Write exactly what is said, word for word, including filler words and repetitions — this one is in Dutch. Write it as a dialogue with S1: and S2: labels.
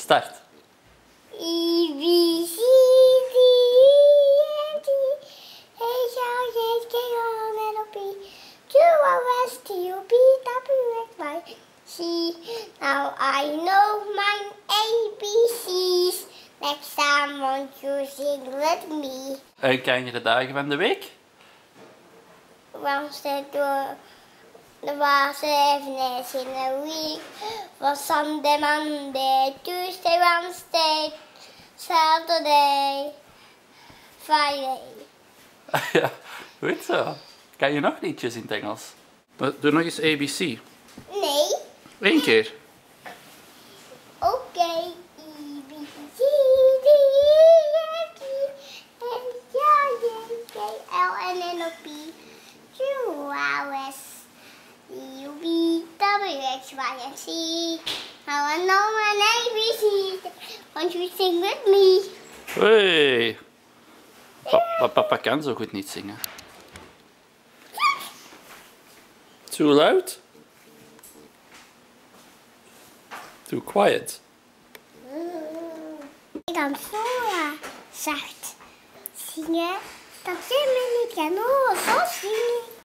S1: Start.
S2: E, B, C, D, E, F, G, H, I, J, K, L, M, N, O, P, Q, R, S, T, U, V, W, X, Y, Z. Now I know my A B C's. Next time won't you sing with me?
S1: En ken je de dagen van de week?
S2: Wednesday door the was seven days in a week. For Sunday, Monday, Tuesday, Wednesday, Saturday, Friday.
S1: Ja, goed zo. Kan je nog liedjes in het Engels? Doe nog eens A B C.
S2: Nee.
S1: Eén keer.
S2: Oké. Okay. E, B, C, D, E, F, G, H, I, J, K, L, M, N, O, P, Q, R, S, T, U, V, W, X, Y, and Z. Now I know my A B C's. Won't you sing with me?
S1: Hey. Papa, papa kan zo goed niet zingen. Too loud? Too quiet?
S2: Ik kan zo zacht zingen dat je me niet kan horen. Zo zing ik.